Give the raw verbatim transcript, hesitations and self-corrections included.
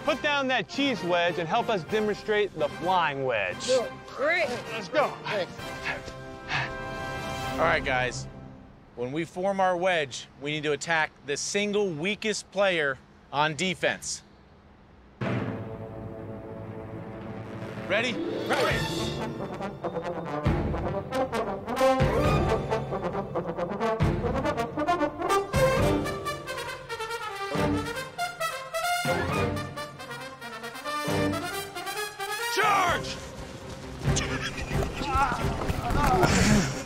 put down that cheese wedge and help us demonstrate the flying wedge. Do it. Great. Let's go. Thanks. All right, guys. When we form our wedge, we need to attack the single weakest player on defense. Ready? Ready. Charge!